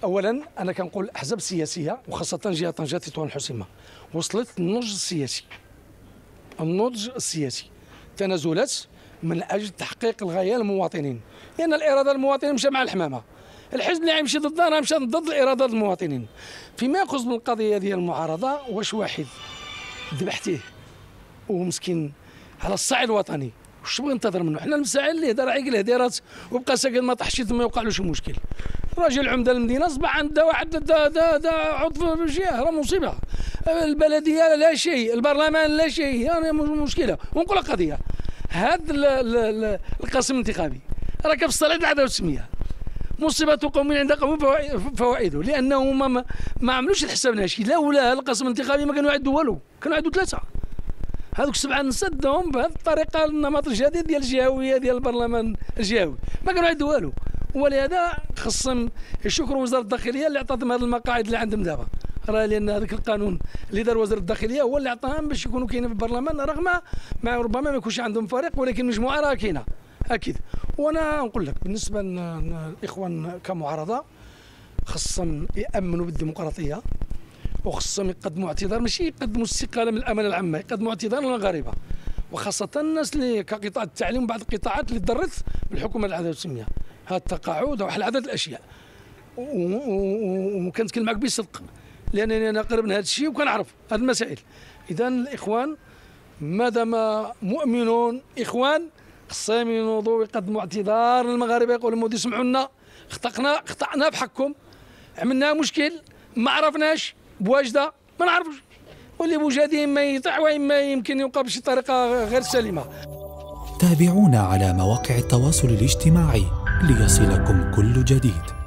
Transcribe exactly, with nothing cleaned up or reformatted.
اولا انا كنقول الاحزاب السياسيه وخاصه جهه طنجه تطوان الحسيمه وصلت النضج السياسي النضج السياسي تنازلات من اجل تحقيق الغايه للمواطنين، لان الاراده المواطنين مشى مع الحمامه. الحزب اللي غيمشي ضدها راه مشى ضد الاراده المواطنين. فيما يخص بالقضيه ديال المعارضه، واش واحد ذبحتيه ومسكين على الصعيد الوطني واش تبغي ينتظر منه؟ حنا المساعد اللي هدر عيق الهديرات وبقى ساكن ما طاحش ثم يوقع له شي مشكل. راجل عمده المدينه اصبح عنده واحد دا دا دا عضو في الجهه، راه مصيبه. البلديه لا شيء، البرلمان لا شيء، يعني مشكله. ونقول لك قضيه، هذا القسم الانتخابي راه كيفصل على العداله والتسميه. مصيبه قوم عند قوم فوائده، لانه ما ما عملوش الحساب ناشي. لولا القسم الانتخابي ما كانوا يعدوا والو، كانوا يعدوا ثلاثه. هذوك سبعه نسدهم بهذه الطريقه النمط الجديد ديال الجهويه ديال البرلمان الجهوي، ما كانوا يعدوا والو. ولهذا خصهم يشكروا وزاره الداخليه اللي عطاتهم هذه المقاعد اللي عندهم دابا، راه لان هذاك القانون اللي دار وزير الداخليه هو اللي عطاهم باش يكونوا كاينين في البرلمان، رغم ما ربما ما يكونش عندهم فريق ولكن مجموعه راه كاينه اكيد. وانا نقول لك بالنسبه للاخوان كمعارضه خصهم يامنوا بالديمقراطيه وخصهم يقدموا اعتذار، ماشي يقدموا استقاله من الامانه العامه، يقدموا اعتذار للمغاربه وخاصه الناس اللي كقطاع التعليم وبعض القطاعات اللي ضرت بالحكومه العداله والتسميه. هذا التقاعد وواحد العدد الاشياء، وكنتكلم معك بصدق لانني انا قريب من هذا الشيء وكنعرف هذه المسائل. اذا الاخوان مادام مؤمنون اخوان خصهم ينوضوا ويقدموا اعتذار للمغاربه، يقولوا مودي سمحوا لنا، خطأنا خطأنا بحقكم، عملنا مشكل ما عرفناش بواجده ما نعرفوش، واللي بوجدي اما يطيح واما يمكن يوقع بشي طريقه غير سليمه. تابعونا على مواقع التواصل الاجتماعي ليصلكم كل جديد.